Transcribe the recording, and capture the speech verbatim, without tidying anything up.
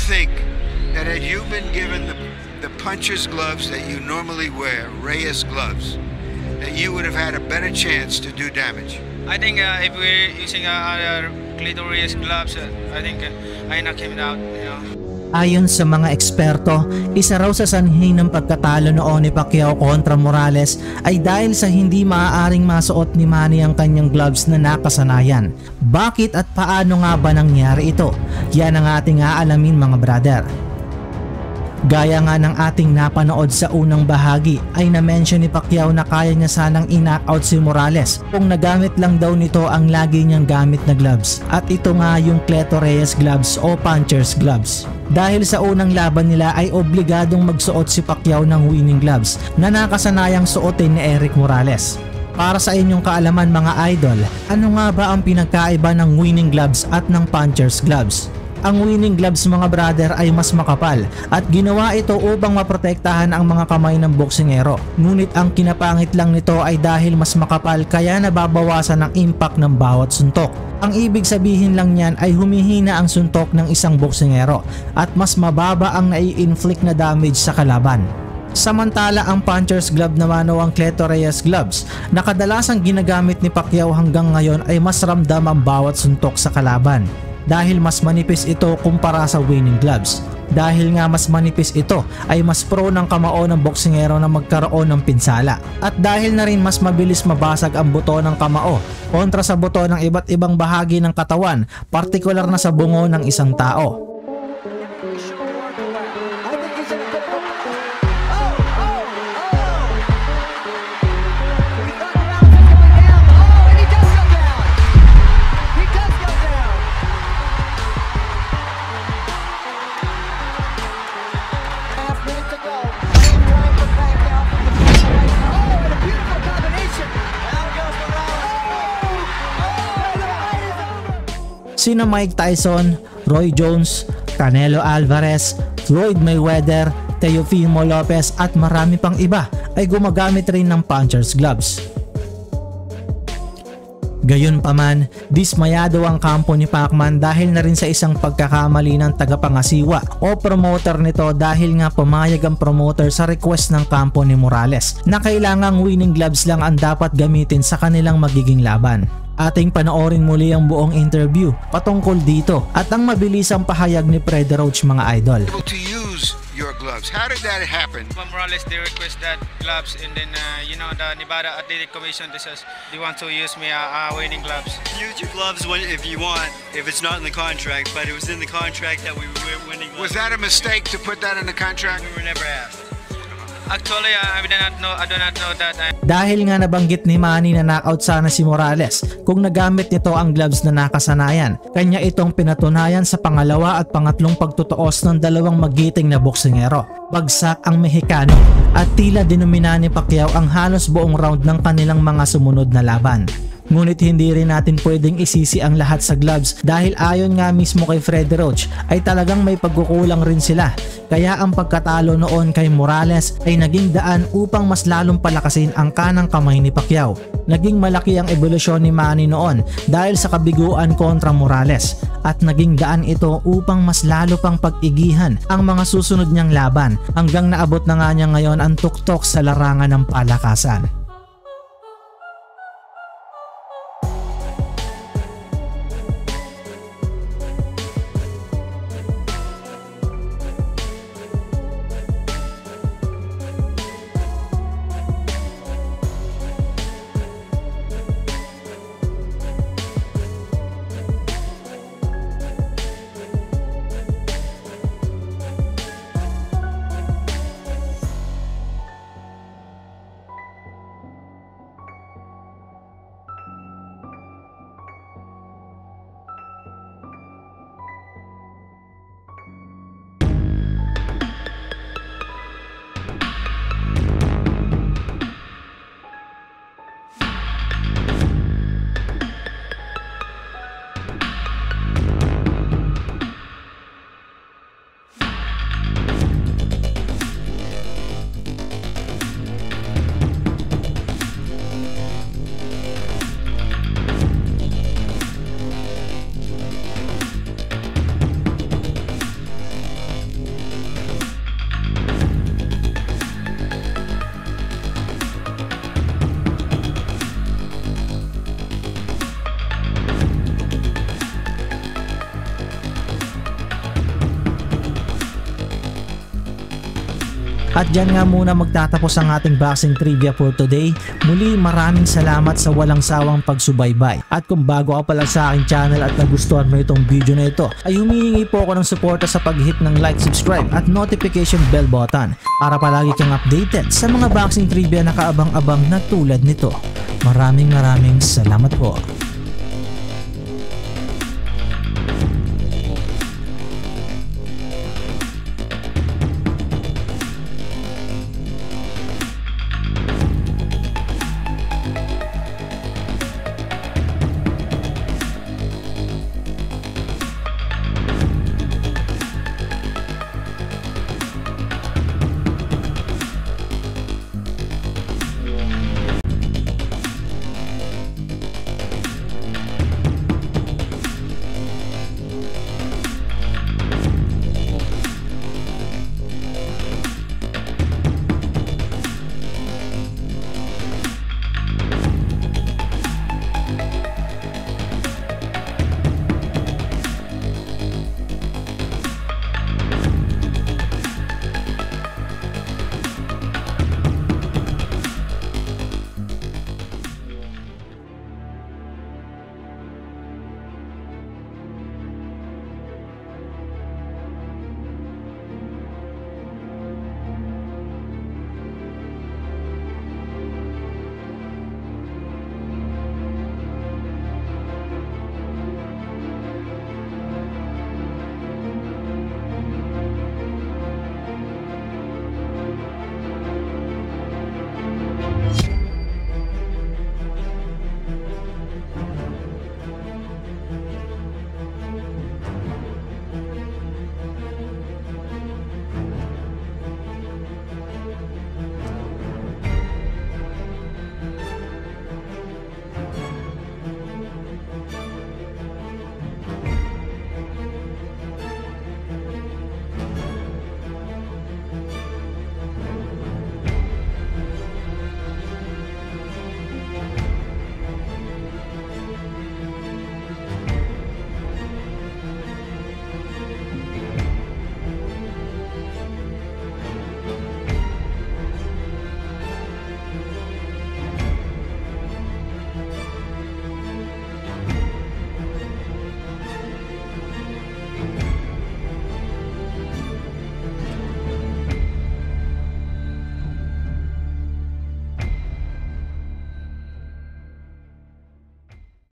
think that had you been given the, the puncher's gloves that you normally wear, Reyes gloves, that you would have had a better chance to do damage? I think uh, if we're using uh, other clitoris gloves, uh, I think uh, I knock him out, you know. Ayon sa mga eksperto, isa raw sa sanhi ng pagkatalo noon ni Pacquiao kontra Morales ay dahil sa hindi maaaring masuot ni Manny ang kanyang gloves na nakasanayan. Bakit at paano nga ba nangyari ito? Yan ang ating aalamin mga brother. Gaya nga ng ating napanood sa unang bahagi ay na-mention ni Pacquiao na kaya niya sanang i-knockout si Morales kung nagamit lang daw nito ang lagi niyang gamit na gloves, at ito nga yung Cleto Reyes gloves o puncher's gloves. Dahil sa unang laban nila ay obligadong magsuot si Pacquiao ng winning gloves na nakasanayang suotin ni Erik Morales. Para sa inyong kaalaman mga idol, ano nga ba ang pinagkaiba ng winning gloves at ng puncher's gloves? Ang winning gloves mga brother ay mas makapal at ginawa ito upang maprotektahan ang mga kamay ng boksingero. Ngunit ang kinapangit lang nito ay dahil mas makapal kaya nababawasan ang impact ng bawat suntok. Ang ibig sabihin lang niyan ay humihina ang suntok ng isang boksingero at mas mababa ang nai-inflict na damage sa kalaban. Samantala ang puncher's glove naman o ang Cleto Reyes gloves na kadalasang ginagamit ni Pacquiao hanggang ngayon ay mas ramdam ang bawat suntok sa kalaban. Dahil mas manipis ito kumpara sa winning gloves. Dahil nga mas manipis ito ay mas pro ng kamao ng boksingero na magkaroon ng pinsala. At dahil na rin mas mabilis mabasag ang buto ng kamao kontra sa buto ng iba't ibang bahagi ng katawan, partikular na sa bungo ng isang tao. Sina Mike Tyson, Roy Jones, Canelo Alvarez, Floyd Mayweather, Teofimo Lopez at marami pang iba ay gumagamit rin ng puncher's gloves. Gayunpaman, dismayado ang kampo ni Pacman dahil na rin sa isang pagkakamali ng tagapangasiwa o promoter nito dahil nga pumayag ang promoter sa request ng kampo ni Morales na kailangang winning gloves lang ang dapat gamitin sa kanilang magiging laban. Ating panoorin muli ang buong interview patungkol dito at ang mabilisang pahayag ni Freddie Roach mga idol. To use your gloves, how did that happen? Morales they request that gloves, and then uh, you know the Nevada Athletic Commission they says they want to use me uh, uh, winning gloves. Use your gloves when, if you want, if it's not in the contract, but it was in the contract that we were winning gloves. Was that a mistake to put that in the contract? We were never asked. Actually, uh, I do not know. I do not know that. I... Dahil nga nabanggit ni Manny na knockout sana si Morales kung nagamit nito ang gloves na nakasanayan. Kanya itong pinatunayan sa pangalawa at pangatlong pagtutuos ng dalawang magiting na boksingero. Bagsak ang Mexicano at tila dinumina ni Pacquiao ang halos buong round ng kanilang mga sumunod na laban. Ngunit hindi rin natin pwedeng isisi ang lahat sa gloves dahil ayon nga mismo kay Freddie Roach ay talagang may pagkukulang rin sila. Kaya ang pagkatalo noon kay Morales ay naging daan upang mas lalong palakasin ang kanang kamay ni Pacquiao. Naging malaki ang ebolusyon ni Manny noon dahil sa kabiguan kontra Morales at naging daan ito upang mas lalo pang pag-igihan ang mga susunod niyang laban hanggang naabot na nga niya ngayon ang tuktok sa larangan ng palakasan. At dyan nga muna magtatapos ang ating boxing trivia for today. Muli maraming salamat sa walang sawang pagsubaybay. At kung bago ka pala sa aking channel at nagustuhan mo itong video na ito, ay humihingi po ako ng suporta sa pag-hit ng like, subscribe at notification bell button para palagi kang updated sa mga boxing trivia na kaabang-abang na tulad nito. Maraming maraming salamat po.